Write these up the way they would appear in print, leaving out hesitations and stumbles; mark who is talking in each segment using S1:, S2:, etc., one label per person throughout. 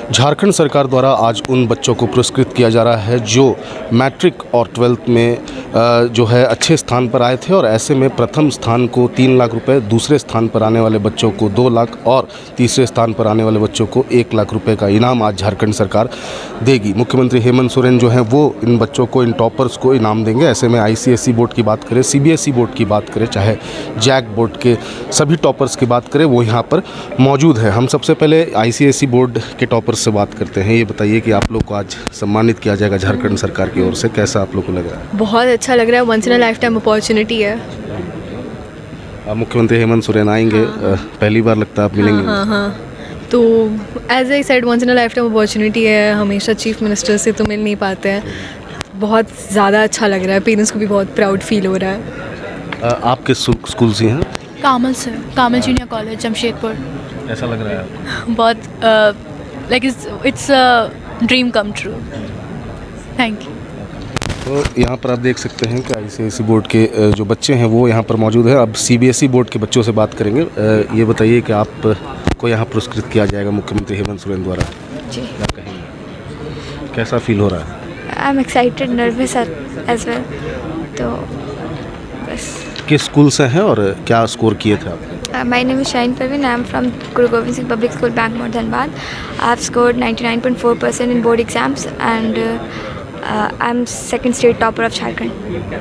S1: झारखंड सरकार द्वारा आज उन बच्चों को पुरस्कृत किया जा रहा है जो मैट्रिक और 12th में जो है अच्छे स्थान पर आए थे और ऐसे में प्रथम स्थान को 3 लाख रुपए, दूसरे स्थान पर आने वाले बच्चों को 2 लाख और तीसरे स्थान पर आने वाले बच्चों को 1 लाख रुपए का इनाम आज झारखंड सरकार देगी। मुख्यमंत्री हेमंत सोरेन जो हैं वो इन बच्चों को, इन टॉपर्स को इनाम देंगे। ऐसे में ICSE बोर्ड की बात करें, CBSE बोर्ड की बात करें, चाहे जैक बोर्ड के सभी टॉपर्स की बात करें, वो यहाँ पर मौजूद है। हम सबसे पहले ICSE बोर्ड के टॉपर्स से बात करते हैं। ये बताइए कि आप लोग को आज सम्मानित किया जाएगा झारखंड सरकार की ओर से, कैसा आप लोग को लग रहा है?
S2: बहुत अच्छा लग रहा है, once in a lifetime opportunity है।
S1: मुख्यमंत्री हेमंत सोरेन आएंगे, पहली बार लगता है आप मिलेंगे?
S2: हाँ। तो as I said, once in a lifetime opportunity है। हमेशा चीफ मिनिस्टर से तो मिल नहीं पाते हैं। बहुत ज़्यादा अच्छा लग रहा है, पेरेंट्स को भी बहुत प्राउड फील हो रहा है।
S1: आप किस स्कूल से हैं?
S3: कामल से, कामल जूनियर कॉलेज जमशेदपुर।
S1: ऐसा लग रहा है
S3: बहुत like it's a dream come true. Thank you.
S1: तो यहाँ पर आप देख सकते हैं कि ICSE बोर्ड के जो बच्चे हैं वो यहाँ पर मौजूद हैं। अब CBSE बोर्ड के बच्चों से बात करेंगे। ये बताइए कि आपको यहाँ पुरस्कृत किया जाएगा मुख्यमंत्री हेमंत सोरेन द्वारा,
S4: जी
S1: क्या कहेंगे? कैसा फील हो रहा है?
S4: I am excited, nervous as well. तो बस।
S1: किस स्कूल से हैं और क्या स्कोर किए थे आप?
S4: My name is Shine Praveen. I am from Guru Gobind Singh Public School, Bankmore, Dhanbad. I have scored 99.4% in board exams and I am second state topper of Jharkhand.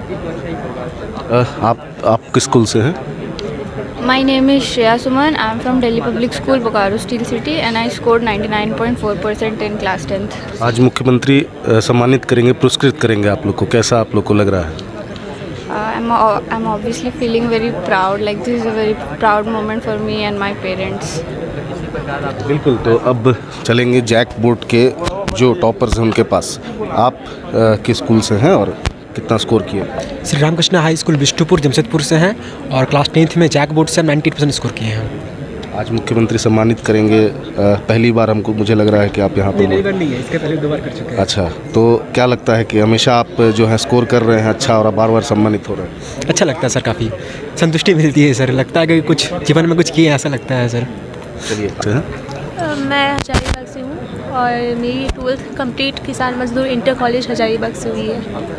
S1: आप किस school से हैं?
S3: My name is Shreya Suman. I am from Delhi Public School, Bokaro Steel City, and I scored 99.4% in class 10th.
S1: आज मुख्यमंत्री सम्मानित करेंगे, पुरस्कृत करेंगे आप लोग को, कैसा आप लोग को लग रहा है?
S3: I'm obviously feeling very proud. Like this is a very proud moment for me and my parents.
S1: बिल्कुल। तो अब चलेंगे जैक बोर्ड के जो टॉपर्स हैं उनके पास। आप किस स्कूल से हैं और कितना स्कोर किए?
S5: श्री रामकृष्ण हाई स्कूल बिष्टुपुर जमशेदपुर से हैं और क्लास 10th में जैक बोर्ड से 98% स्कोर किए हैं।
S1: आज मुख्यमंत्री सम्मानित करेंगे, पहली बार मुझे लग रहा है कि आप यहाँ पर?
S5: नहीं है, इसके पहले 2 बार कर चुके हैं।
S1: अच्छा, तो क्या लगता है कि हमेशा आप जो है स्कोर कर रहे हैं अच्छा और बार बार सम्मानित हो रहे हैं?
S5: अच्छा लगता है सर, काफ़ी संतुष्टि मिलती है सर। लगता है कि कुछ जीवन में कुछ किए ऐसा लगता है सर।
S1: चलिए।
S6: मैं हजारीबाग से हूँ और मेरी 12th कंप्लीट किसान मजदूर इंटर कॉलेज हजारीबाग से हुई है।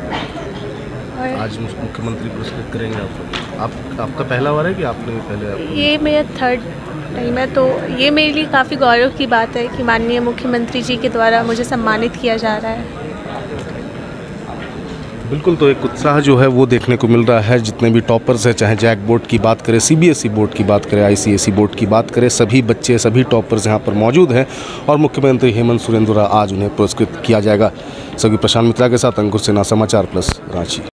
S1: आज मुख्यमंत्री पुरस्कृत करेंगे आपका पहला बार है कि आपने पहले?
S6: ये मेरा 3rd टाइम है, तो ये मेरे लिए काफ़ी गौरव की बात है कि माननीय मुख्यमंत्री जी के द्वारा मुझे सम्मानित किया जा रहा है।
S1: बिल्कुल। तो एक उत्साह जो है वो देखने को मिल रहा है। जितने भी टॉपर्स हैं, चाहे जैक बोर्ड की बात करें, CBSE बोर्ड की बात करें, ICSE बोर्ड की बात करें, सभी बच्चे, सभी टॉपर्स यहाँ पर मौजूद हैं और मुख्यमंत्री हेमंत सोरेन द्वारा आज उन्हें पुरस्कृत किया जाएगा। सभी प्रशांत मित्रा के साथ अंकुर सिन्हा, समाचार प्लस, रांची।